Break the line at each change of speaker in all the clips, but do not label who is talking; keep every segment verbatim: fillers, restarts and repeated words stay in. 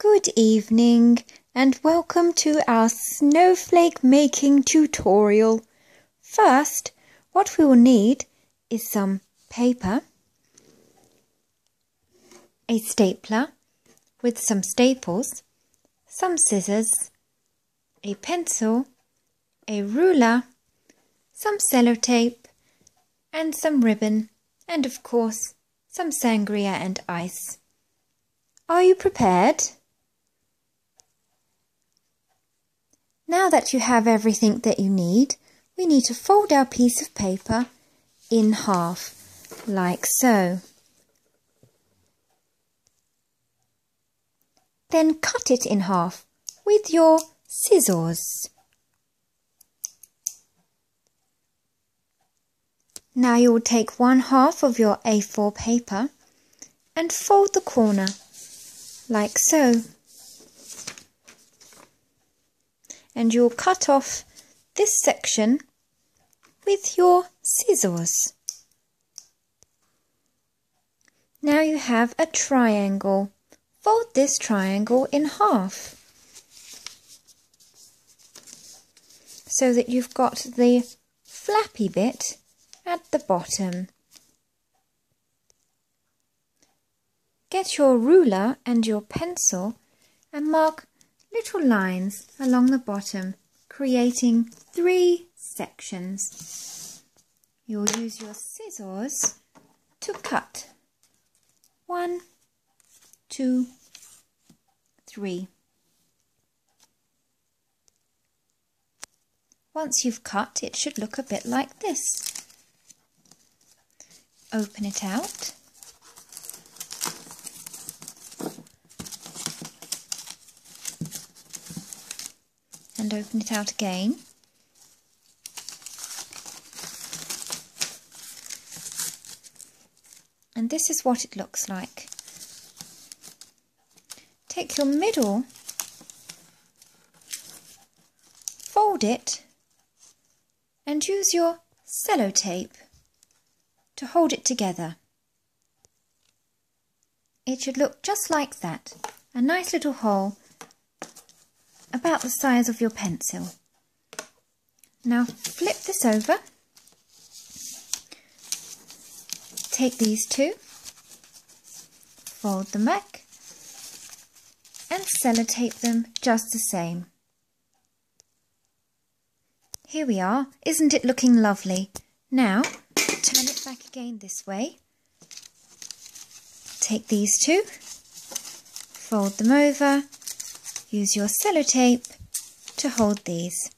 Good evening and welcome to our snowflake making tutorial. First, what we will need is some paper, a stapler with some staples, some scissors, a pencil, a ruler, some sellotape and some ribbon, and of course some sangria and ice. Are you prepared? Now that you have everything that you need, we need to fold our piece of paper in half, like so. Then cut it in half with your scissors. Now you will take one half of your A four paper and fold the corner, like so. And you'll cut off this section with your scissors. Now you have a triangle. Fold this triangle in half so that you've got the flappy bit at the bottom. Get your ruler and your pencil and mark little lines along the bottom, creating three sections. You'll use your scissors to cut. One, two, three. Once you've cut, it should look a bit like this. Open it out. And open it out again. And this is what it looks like. Take your middle, fold it, and use your sellotape to hold it together. It should look just like that, a nice little hole about the size of your pencil. Now flip this over, take these two, fold them back and sellotape them just the same. Here we are. Isn't it looking lovely? Now turn it back again this way. Take these two, fold them over, use your sellotape to hold these.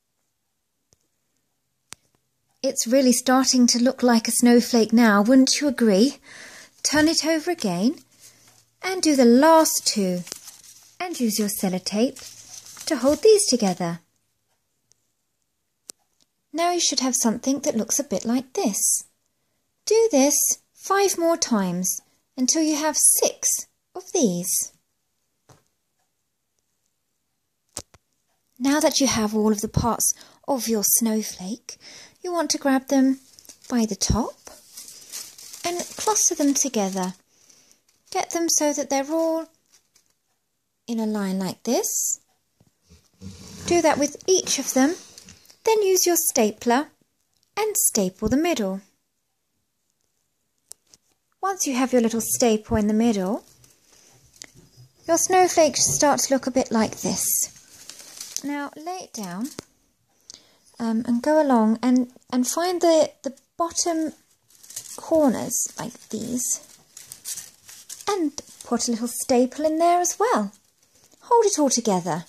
It's really starting to look like a snowflake now, wouldn't you agree? Turn it over again and do the last two and use your sellotape to hold these together. Now you should have something that looks a bit like this. Do this five more times until you have six of these. Now that you have all of the parts of your snowflake, you want to grab them by the top and cluster them together. Get them so that they're all in a line like this. Do that with each of them. Then use your stapler and staple the middle. Once you have your little staple in the middle, your snowflake should start to look a bit like this. Now lay it down um, and go along and, and find the, the bottom corners like these and put a little staple in there as well. Hold it all together.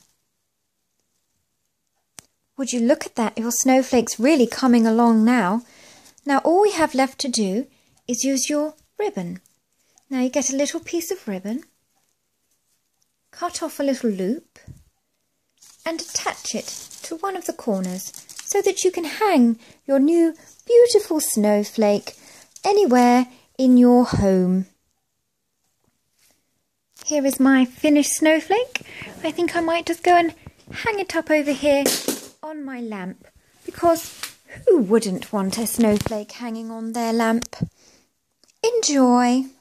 Would you look at that? Your snowflake's really coming along now. Now all we have left to do is use your ribbon. Now you get a little piece of ribbon, cut off a little loop and attach it to one of the corners so that you can hang your new beautiful snowflake anywhere in your home. Here is my finished snowflake. I think I might just go and hang it up over here on my lamp, because who wouldn't want a snowflake hanging on their lamp? Enjoy!